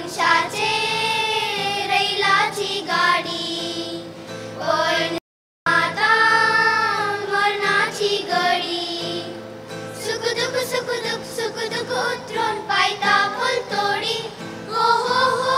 मनशाचे रैलाची गाडी पण आता मरणाची गडी सुख दुख उतरून पायता फुलतोडी हो हो हो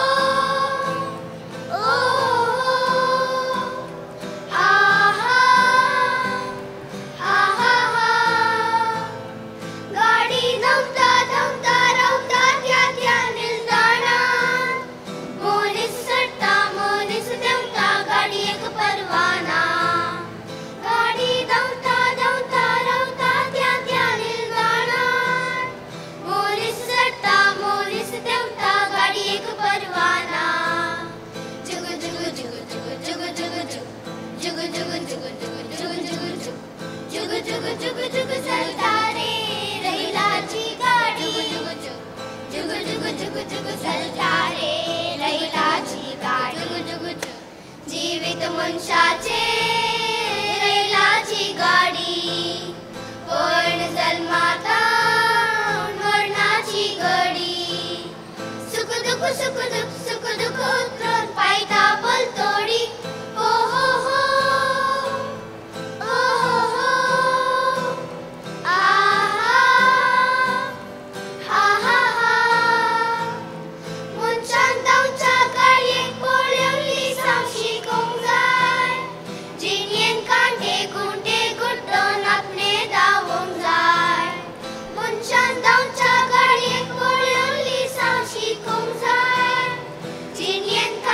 जुग जुग चलता रे रैलाची गाडी जुग जुग चलता रे रैलाची गाडी जुग जीवित मनशाचे रैलाची गाडी पण जन्माता मरणाची गडी सुख दुख उतरून पायता बोलतोडी हो हो हो Jinyen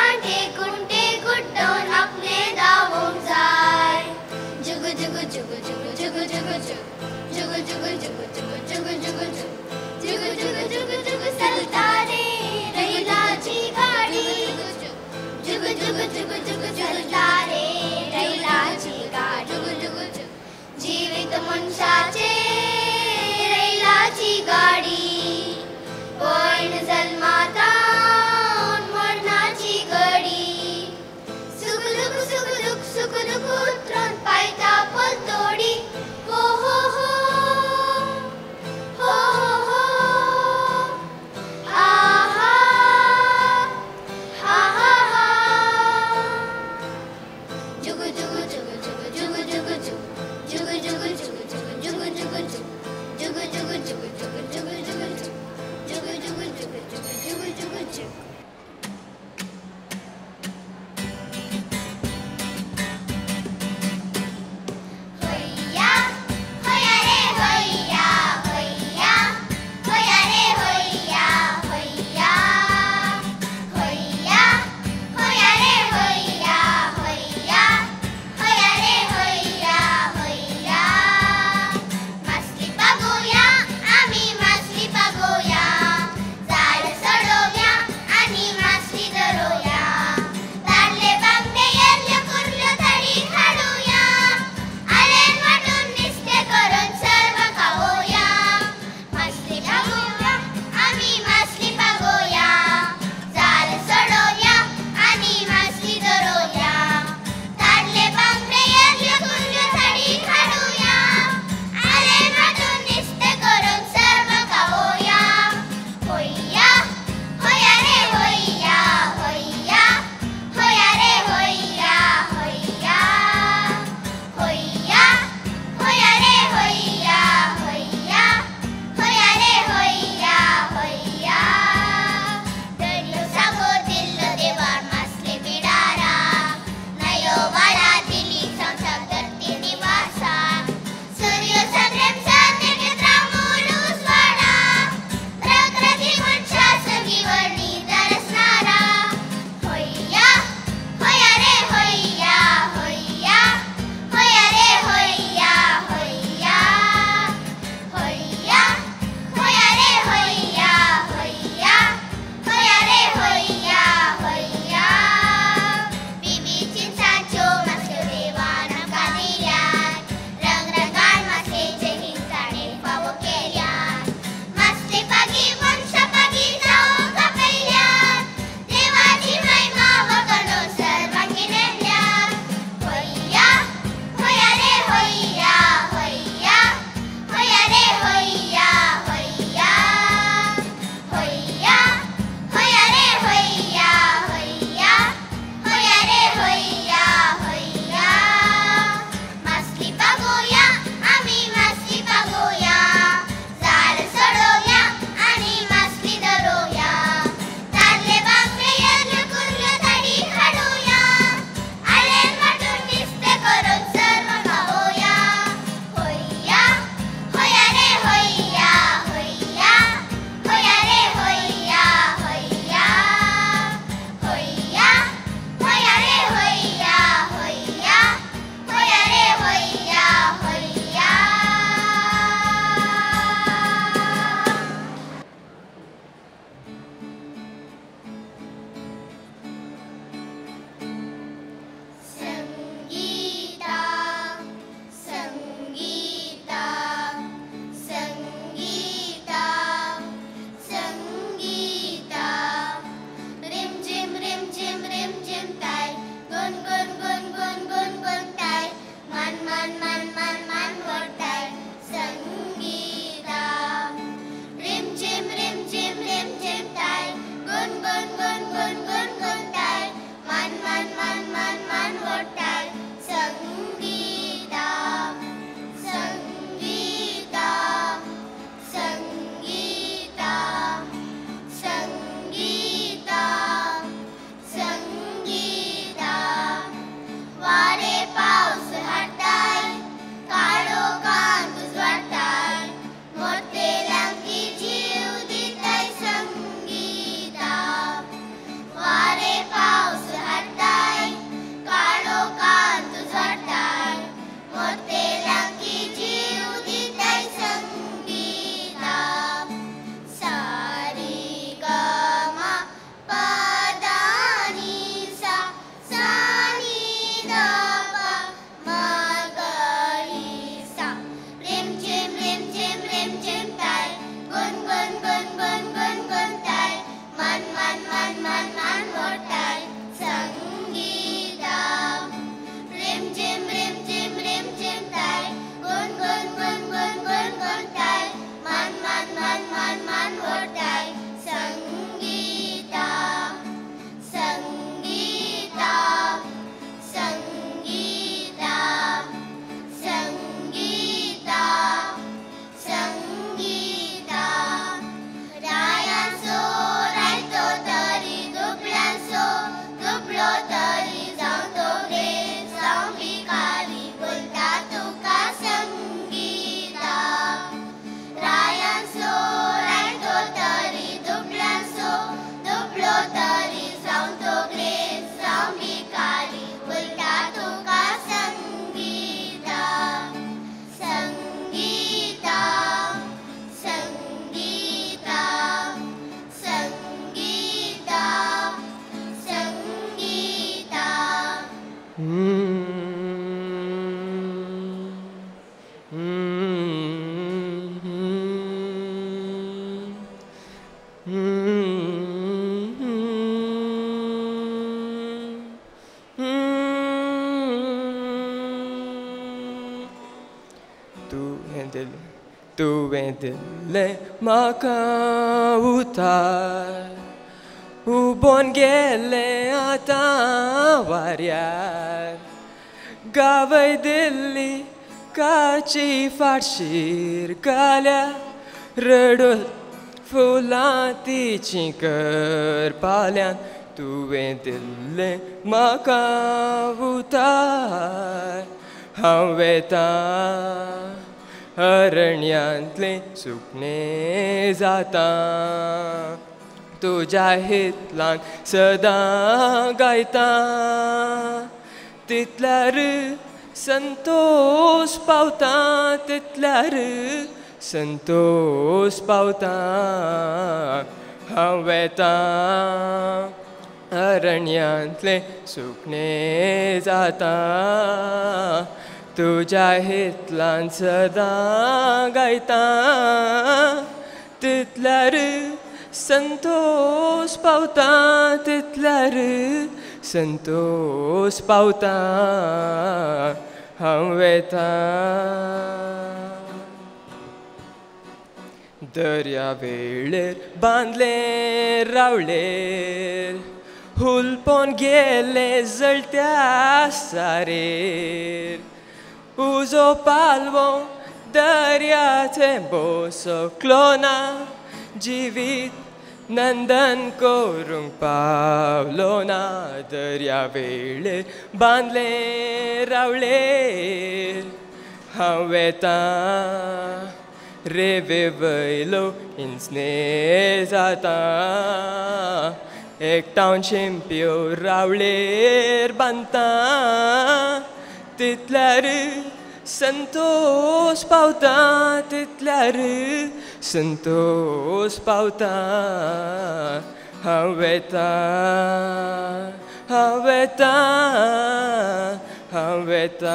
तुवें दिल्लें म्हाका उतार उबोन गेलें आतां वाऱ्यार गावय दिल्ली काची फाटशीर काल्या रडोल फुलां तिचीं करपाल्यान तुवें दिल्लें म्हाका उतार हांव वेतां अरण्यांतलें सुकणें जातां तुज्या हितलान सदां गायतां तितल्यार संतोष पावता तितल्यार संतोष पावता हांव वेतां अरण्यांतलें सुकणें जाता तुज्या हितलान सदां गायता तितल्यार संतोष पावता तितल्यार संतोष पावता हांव वेतां दर्या वेळेर बांदलें रावळेर हुलपोन गेले जळत्या सारेर उजो पालवो दर्याचे बोसकलो ना जिवीत नंदन करूंक पावलो ना दर्या वेळेर बांदलें रावळेर हांव वेतां रेवे वयलो इंचने जाता एकठांव शिंप्यो रावळेर बांदता तितल्यार संतोष पावता तितल्यार संतोष पावता हांव वेतां हांव वेतां हांव वेतां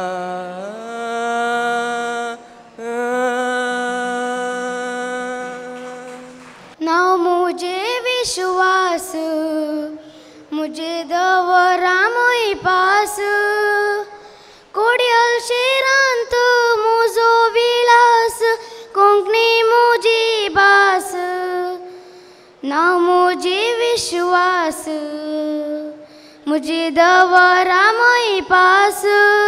नाव मुझे विश्वास मुझे दवरामोई पास कोडियल शेरांत मुजो विलास कोंकणी मुजी भास नाव मुझे विश्वास मुझे दवरामोई पास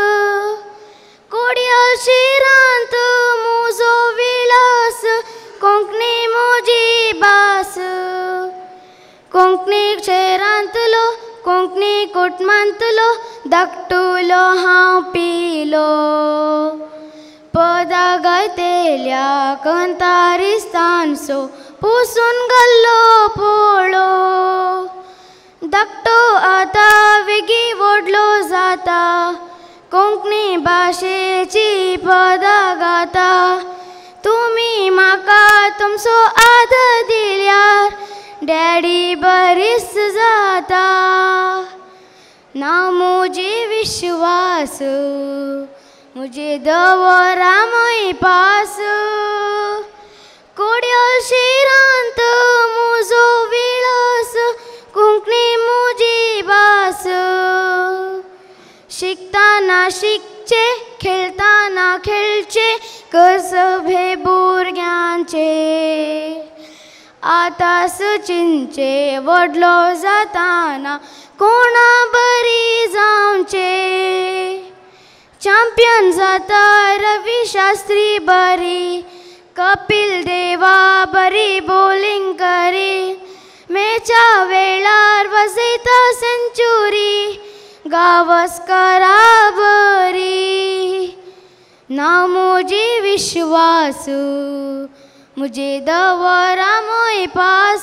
कोडियल शेरांत मुजो विलास कोंकणी मुजी भास कोंकणी शेरांतलो कोंकणी कुटुंबांतलो धाकटुलो हांव पिलो पदा गायतेल्या कंतारिस्तानसो पुसून घाल्लो पोळो धाकटो आतां वेगी व्हडलो जाता कोंकणी भाशेची पदां गाता तुमी म्हाका तुमचो आदर दिल्यार डॅडी बरीच जाता नाव मुझे विश्वास मुझे दवरामोई पास कोडियल शेरांत मुजो विलास कोंकणी मुजी भास शिकताना शिकचे खेळताना खेळचे कसबे भुरग्यांचे आतां सचिनचे व्हडलो जाताना कोणा बरी जावचे चॅम्पियन जाता रवी शास्त्री बरी कपिल देवा बरी बॉलिंग करी मॅचा वेळार वजयता सेंच्युरी गावस्करा बरी नाव मुझे विश्वास मुझे दवरामोई पास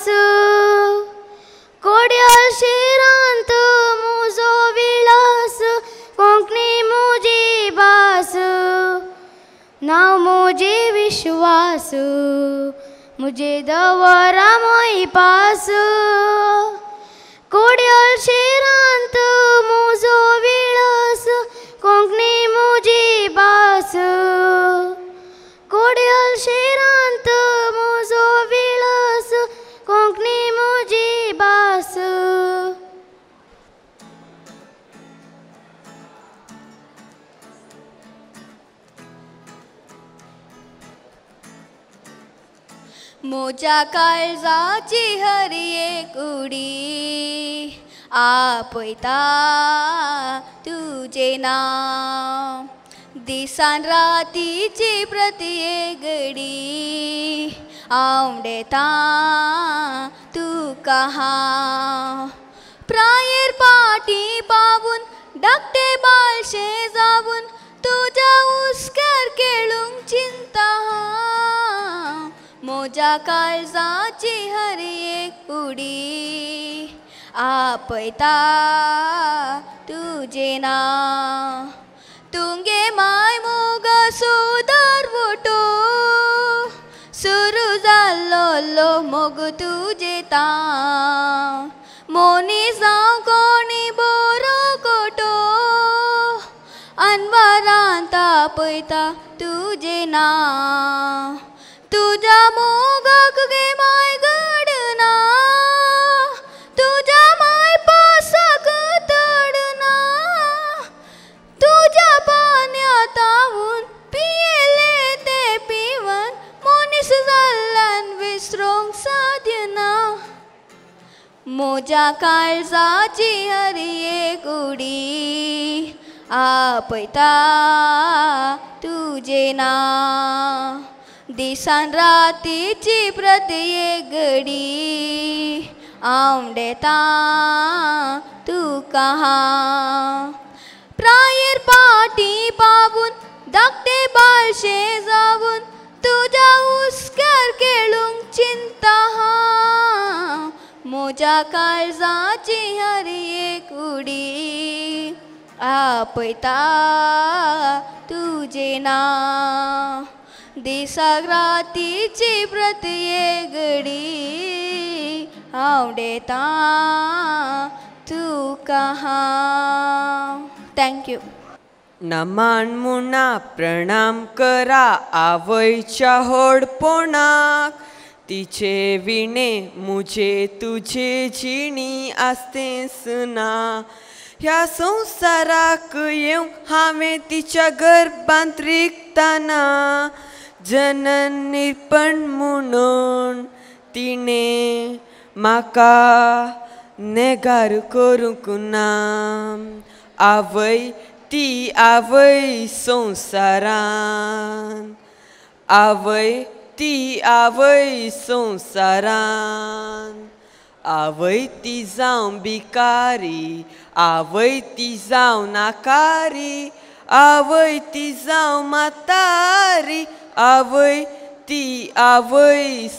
कोडियल शेरांत मुजो विलास कोंकणी मुजी भास नाव मुझे विश्वास मुझे दवरामोई पास कोडियल शेरांत मुजो विलास कोंकणी मुजी भास कोडियल शेरांत मुजो विलास कोंकणी मुजी भास मोजा काळजाची हरी एक उडी आपयता तुझे नाव दिसान रातीची प्रत्येक घडी आवडेता तुका हांव प्रायर पाटी पावून धाकटे बालशे जावून तुझ्या उस्कार केळूंक चिंता हांव मोजा काळजाची हरी एक उडी आपयता तुझे नाव तुंगे माय मोगा सोदार वोटो सुरू जाल्लो मोग तुजे ताव मोनी जावं कोणी बरो कोटो अनवरांत आपयता तुजे नाव तुझ्या मोगाक गे माय घडना तुझ्या माय पासाक तडना तुझ्या पाण्यात आवून पियेले ते पिवन मनीस जाल्ल्यान विसरूंक साध्यना मोजा काळजाची हरी एक उडी आपयता तुझे नाव दिसान रातीची प्रत्येक घडी आवडेता तुका हांव प्रायर पाटी पावून धाकटे बालशे जावून तुझ्या उस्कार केळूंक चिंता हांव मोजा काळजाची हरी एक उडी आपयता तुझे नाव दिसाक रातीची प्रत्येक घडी आवडेता तुका हांव थँक्यू नमान मुना प्रणाम करा आवयच्या होडपणाक तिचे विणे मुझे तुझे जिणी आसतेस ना ह्या संवसाराक येवंक हांवें तिच्या गर्भांत रिगताना जनन निर्पण म्हणून तिणे म्हाका नेगार करूंक ना आवय ती आवय संवसारान आवय ती आवय संवसारान आवय ती जावं भिकारी आवय ती जावं नाकारी आवय ती जावं म्हातारी आवय ती आवय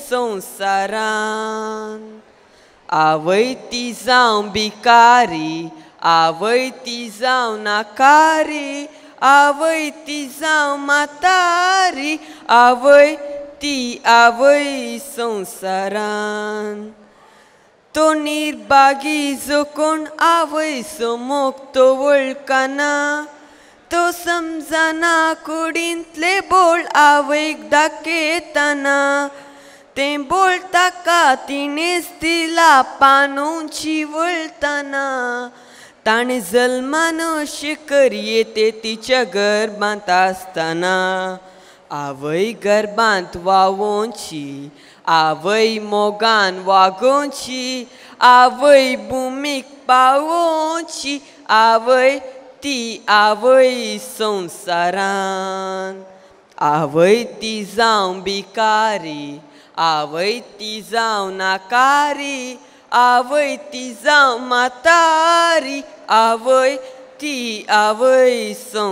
संवसारान आवय ती जावं भिकारी आवय ती जावं नाकारी आवय ती जावं म्हातारी आवय ती आवय संवसारान तो निर्भागी जो कोण आवय समोक तो वळखना तो समजना कुडींतले बोळ आवयक दाखयतना तें बोळ ताका तिणेंच दिला पानोवची वळतना ताणें जल्मान अशें करये ते तिच्या गर्भांत आसतना आवय गर्भांत वावोवची आवय मोगान वागोवची आवय भुमीक पावोवची आवय ती आवय संवसारान आवय ती जावं भिकारी आवय ती जावं नाकारी आवय ती जावं म्हातारी आवय ती आवय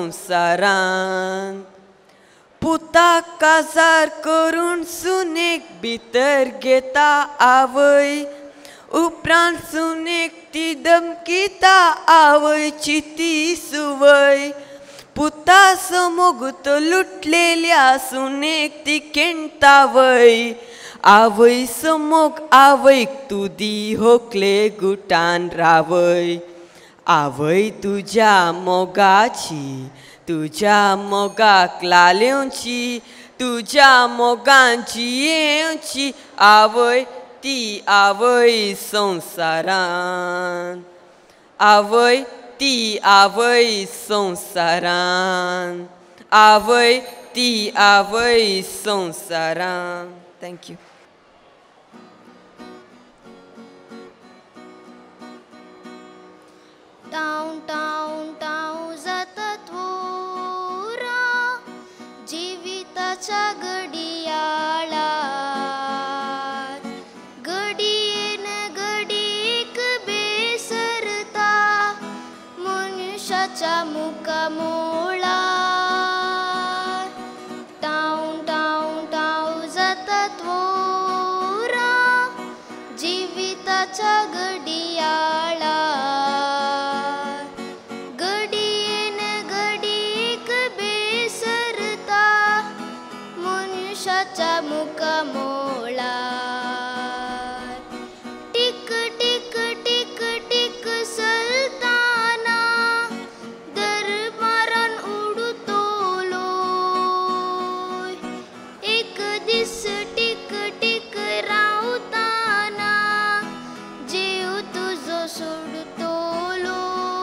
संवसारान पुताक काजार करून सुनेक भितर घेता आवय उपरांत सुनेक ती धमकिता आवयची ती सुवय पुता समोगूत लुटलेल्या सुनेक ती केणतावय आवय समोग आवयक तू दी होकले गुटान रावय आवय तुज्या मोगाची तुज्या मोगाक लालेवची तुज्या मोगांची येवची आवय ती आवय संवसारान आवय ती आवय संवसारान आवय ती आवय संवसारान थँक्यू मनुष्याच्या मुखामोळा टाऊ टाऊ टाऊ जातात वोरा जीविताच्या घडियाळा घडीन घडीक बेसरता मनुष्याच्या मुखामोळा टिक टिक टिक टिक सलताना दरबारान उडतलो एक दिस टिक टिक रावताना जीव तुझो सोडतलो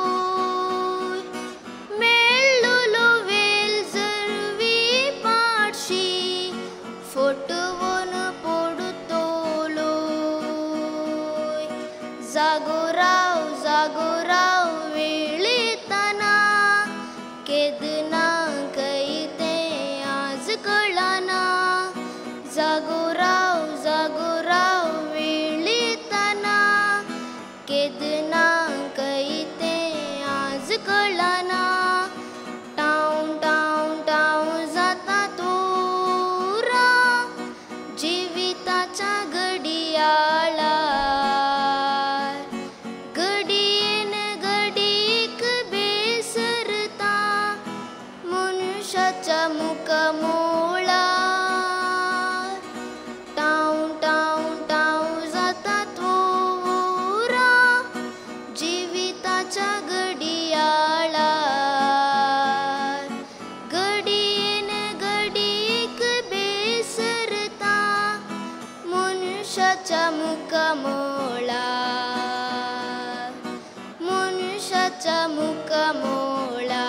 मेळ्ळलो वेल जरवी पाडशी फटवून पडतलो जागोराव वेळीताना केदना कैते आज कळना जागोराव वेळीताना केदना कैते आज कळना टाऊ टाऊ टाऊ जाता तोरा जीविताच्या घडियाळा घडीन घडीक बेसरता मनुष्याच्या मुखामोळा टाऊ टाऊ टाऊ जाता तोरा जीविताच्या घडियाळा घडीन घडीक बेसरता मनुष्याच्या मुखामोळा मनुष्याच्या मुखामोळा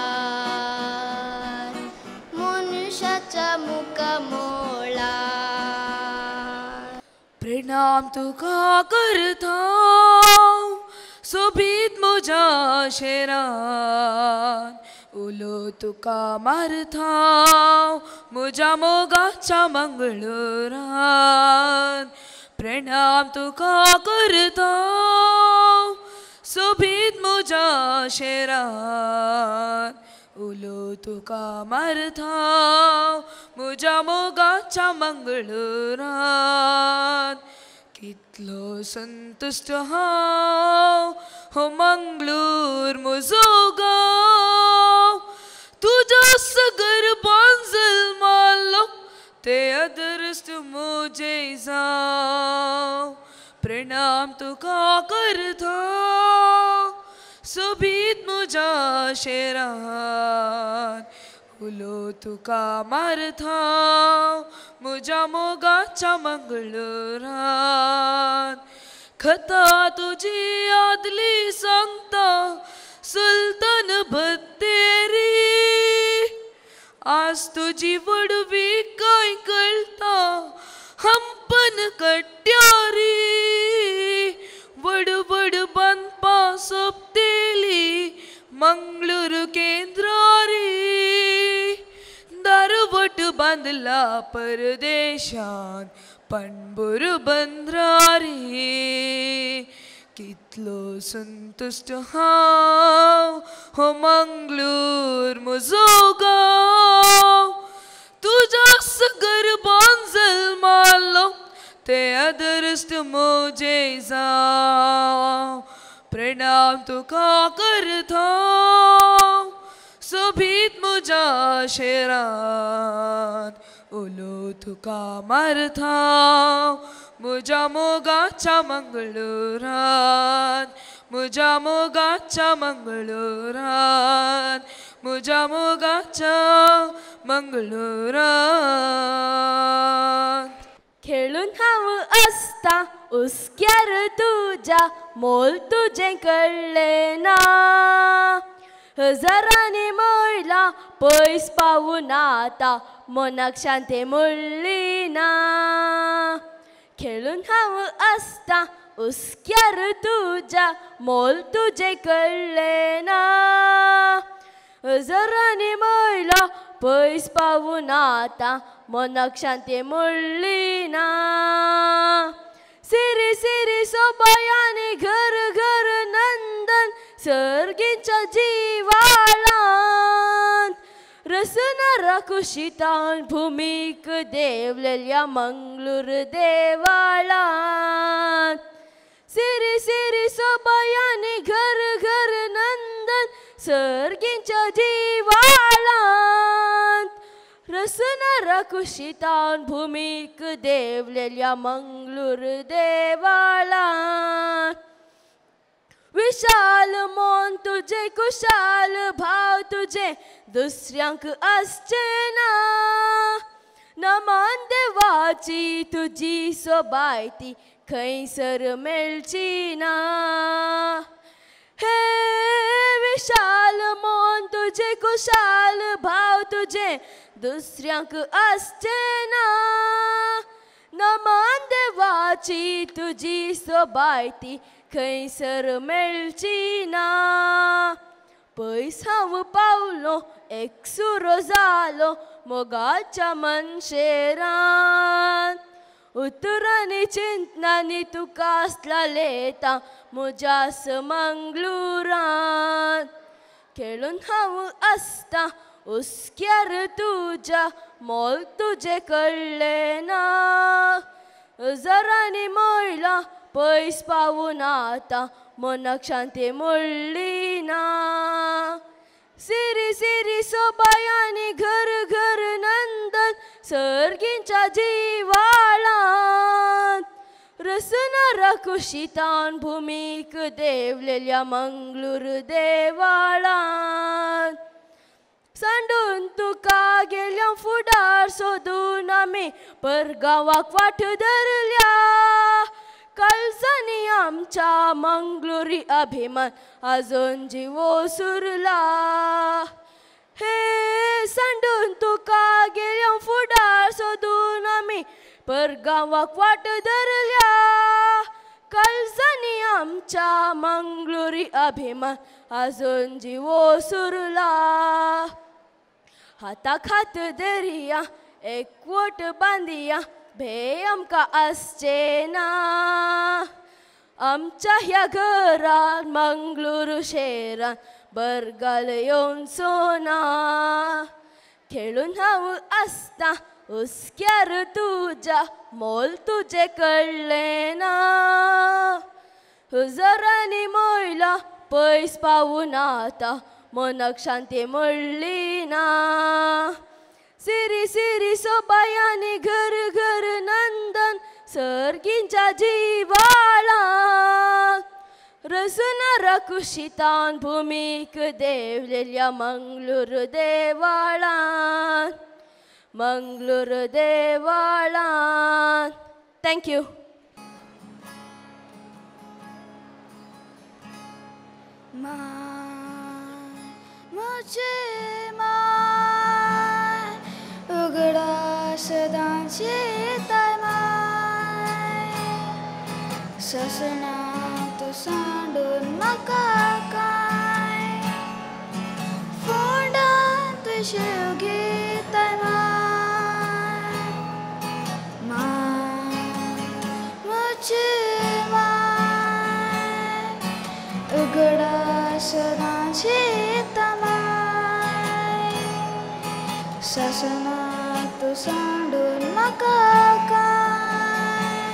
मनुष्याच्या मुखामोळा प्रणाम तुका करता सोबीत म्हज्या शेरान उलो तुका मारता म्हज्या मोगाच्या मंगळुरान प्रणाम तुका करता सोबीत म्हज्या शेरान उलो तुका मारता म्हज्या मोगाच्या मंगळुरान कितलो संतुष्ट हांव हो मंगळूर म्हजो गांव तुज्या सगर बांजल मारलो ते अदरस्त म्हजे जाव प्रणाम तुका करता सोबीत म्हज्या शेरान उलो तुका मारता म्हज्या मोगाच्या मंगळुरान कथा तुजी आदली सांगता सुलतान बत्तेरी आज तुजी वडवी काय कळता हंपन कट्यारी वड वड बांदपा सोपतेली मंगळूर केंद्रारी दारवट बांदला परदेशान पणबूर बंदरारी कितलो संतुष्ट हांव हो मंगळूर म्हजो गांव तुज्या सगर बांजल मारलो ते अदरस्त म्हजे जाव प्रणाम तुका करता सोबीत म्हज्या शेरान उलो तुका मारता म्हज्या मोगाच्या मंगळुरान म्हज्या मोगाच्या मंगळुरान म्हज्या मोगाच्या मंगळुरान खेळून हांव आसता उस्क्यार तुज्या मोल तुजें कळ्ळें ना हजारांनी मळ्ळा पयस पावून आतां मनाक शांती मेळ्ळी ना खेळून हांव आसता उस्क्यार तुज्या मोल तुजें कळ्ळें ना हजारांनी मळ्ळा पयस पावून आतां मनाक शांती मेळ्ळी ना सिरी सिरी सोबायांनी घर घर नंदन सर्गीच्या जीवार रसना कुशितान भूमिक देवलेल्या मंगळूर देवाळात सिरी सिरी सोबायाने घर घर नंदन सर्गींच्या जीवाळात रसना कुशितान भूमिक देवलेल्या मंगळूर देवाळात विशाल मन तुझे कुशाल भाव तुझे दुसऱ्यांक असचे ना नमान देवाची तुझी सोबायती खैसर मेळची ना हे विशाल मन तुझे कुशाल भाव तुझे दुसऱ्यांक असचे ना नमान देवाची तुझी सोबायती खैसर मेळची ना पयस हांव पावलो एकसुरो जालो मोगाच्या मनशेरान उतरांनी चिंतनांनी तुका आसला लेता म्हज्यास मंगळूरान खेळून हांव आसता उस्क्यार तुज्या मोल तुजें कळ्ळें ना जरांनी मळ्ळा पयस पावून आतां मनाक शांती मेळ्ळी ना सिरी सिरी सोबायांनी घर घर नंदन सर्गींच्या जीवाळात रसना कुशितान भूमिक देवलेल्या मंगळूर देवाळात सांडून तुका गेल्या फुडार सोदून आमी परगांवाक वाट धरल्या काळजांनी आमच्या मंगळुरी अभिमान आजून जिवो सुरला हे सांडून तुका गेल्या फुडार सोदून आमी परगांवाक वाट धरल्या काळजांनी आमच्या मंगळुरी अभिमान आजून जिवो सुरला हाताक हात धरिया एकवट बांदिया भे आमकां आसचे ना आमच्या ह्या घरान मंगळूर शेरान बरगाल येवन सोना खेळून हांव आसता उस्क्यार तुज्या मोल तुजें कळ्ळें ना जरांनी मळ्ळा पयस पावून आतां मनाक शांती मेळ्ळी ना सिरी सिरी सोबायांनी घर घर नंदन सर्गींच्या जीवाळात रसना कुशितान भूमिक देवलेल्या मंगळूर देवाळात मंगळूर देवाळात थँक्यू मुझे उगडा सदांचे तायमाय ससनात सांडून म्हाका काय फोंडांत शेवगे तायमाय मुझे उगडा सदांचे तायमाय ससनात सांडून म्हाका काय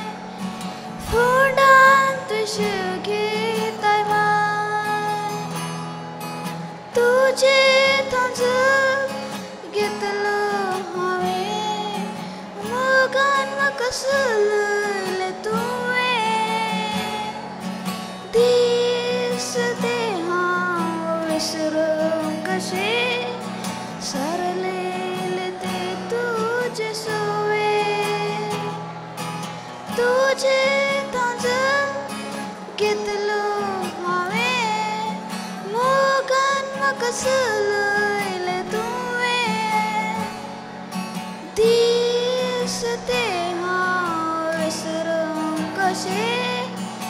फोंडांत शेवगे तायमाय तुजे थंज घेतलो हांवें मोगान म्हाका सोलले तुवें दीस ते हांव विसरूंक कशें सरलेले ते तुजे सोवे तुजे थंज घेतलो हांवें मोगान म्हाका सोलले तुवें दीस ते हांव विसरूंक कशें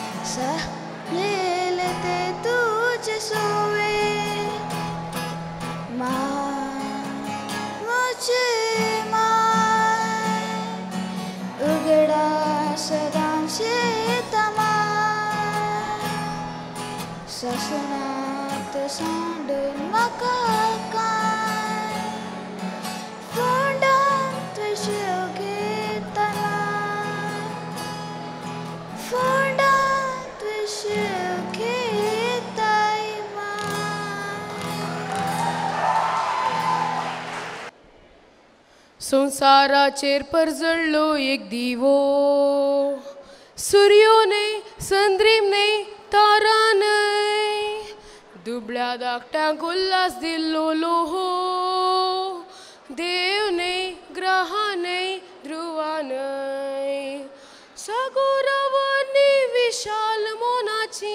सरलेले ते तुजे सोवे मुझे उगडा सदांचे तायमाय ससनात सांडून म्हाका काय संसाराचेर परजळलो एक दिवो सूर्यो नाही संद्रीम नाही तारा नाही दुबळ्या धाकट्यांक उल्हास दिल्लो लोहो देव नाही ग्रह नाही ध्रुवा नाही सागरावरनी विशाल मोनाची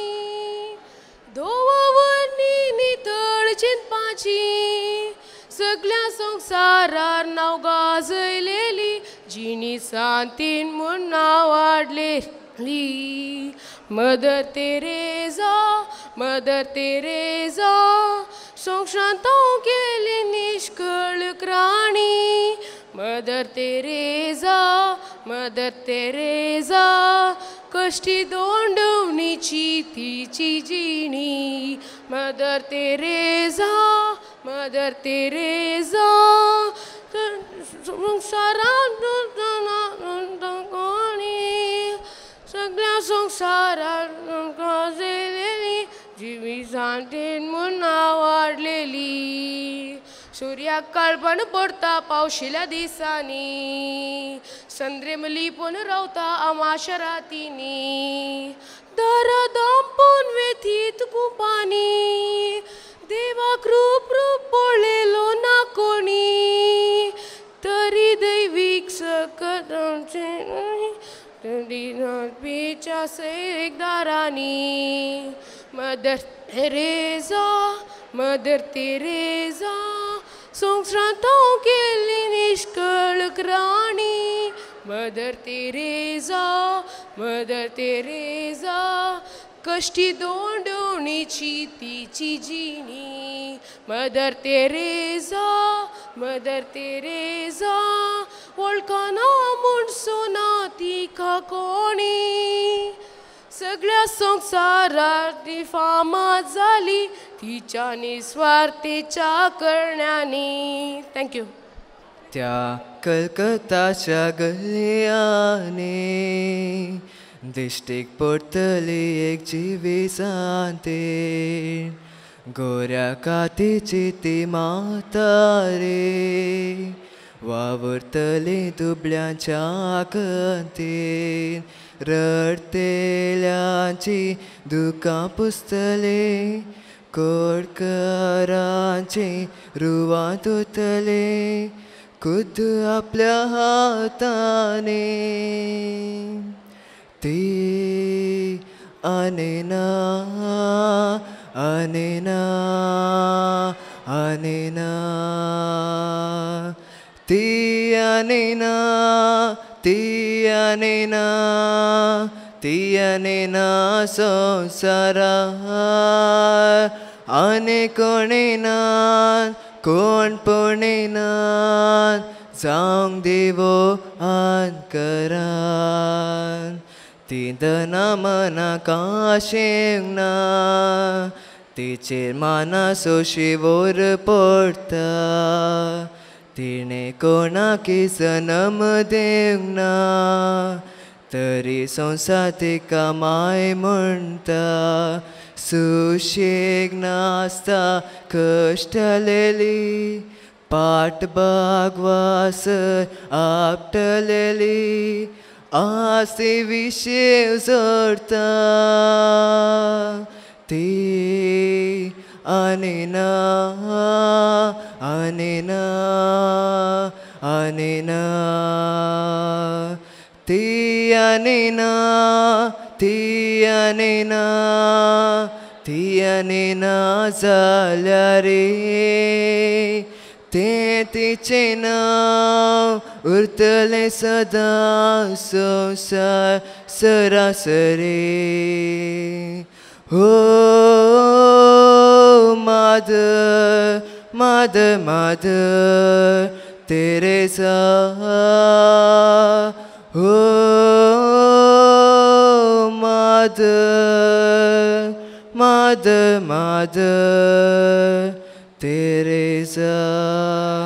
धोवावरनी नितळ चिंपाची सगळ्या संसारार नाव गाजयलेली जिनी सांतीन म्हूण नाव वाडलेली मदर तेरेजा संक्रांत केली निष्कळक राणी मदर तेरेजा कष्टी दोंडवणीची तिची जिणी मदर तेरेजा संसारात सगळ्या संसारात गाजलेली जिवी सांतेन म्हूण नाव वाडलेली सूर्याक काळपण पडता पावशिल्या दिसांनी संद्रेम लिपून रावता अमाशा रातींनी दारा दांपून वेथीत कुपांनी देवाक रूप पळयलो ना कोणी तरी दैवीक सकतांचे बीच्या सैरीक दारांनी मदर तेरेजा संक्रांत केली निष्कळक राणी मदर तेरेजा कष्टी दोंडवणीची तिची जिणी मदर तेरेजा वळखना म्हूण सोना तिका कोणी सगळ्या संसारात ती फामाद जाली तिच्या निस्वार्थीच्या करण्यानी थँक्यू त्या कलकत्ताच्या गल्यांनी दिश्टीक पडटली एक जिवी सांतेन गोऱ्या कातीची ती म्हातारी वावरतली दुबळ्यांच्या कंतीन रडतेल्यांची दुकां पुसतले कोडकरांची रुवां धुतले खुद आपल्या हाताने ती अनेना ती अनेना संसारा आने कोणेनान कोण पणेनान जावंक देवो आनकरान ती दना मना काशेंक ना तिचेर माना सोशिवोर पडटा तिणे कोणाकी सनम देवंक ना तरी संसार तिका माय म्हणटा सुशेग नासता कश्टलेली पाट बागवास आपटलेली आसे विशेव जोडता ती अनेना ती अनेना जाल्या रे ते तिचे नाव उरतले सदां संसार सरासरी हो मादर तेरेसा हो मादर तेरेसा